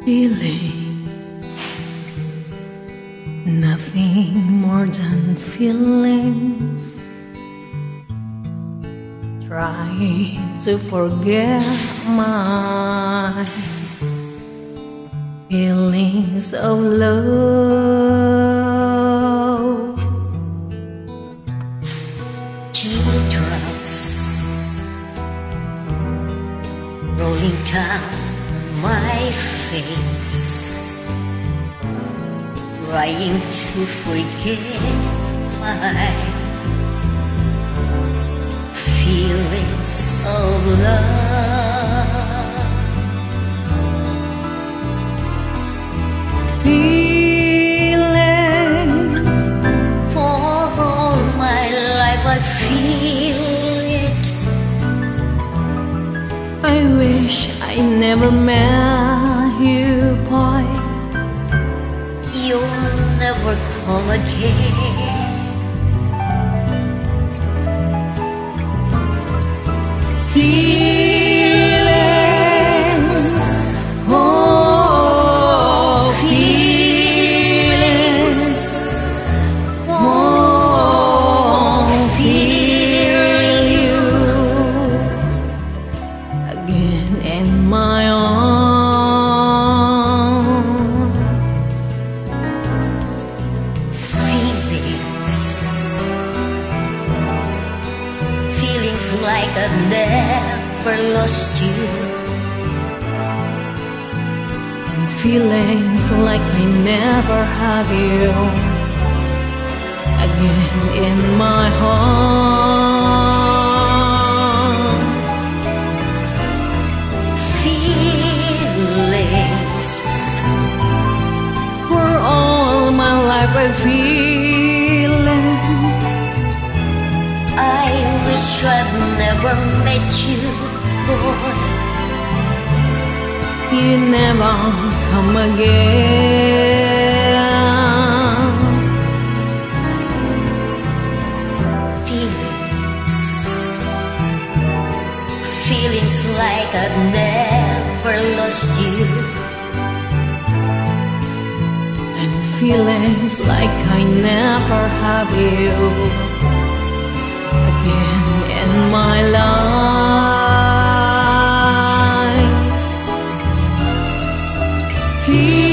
Feelings, nothing more than feelings. Trying to forget my feelings of love. Teardrops rolling down my face, trying to forget my feelings of love. Feelings, For all my life I feel it. I wish I never met you, boy. You'll never come again. Feelings, oh, feelings, oh, feel you again in my arms. Feelings like I've never lost you, And feelings like I never have you again in my heart. feelings For all my life I feel it. I wish I'd never met you, boy. You never come again. Feelings like I've never lost you, And feelings like I never have you again in my life.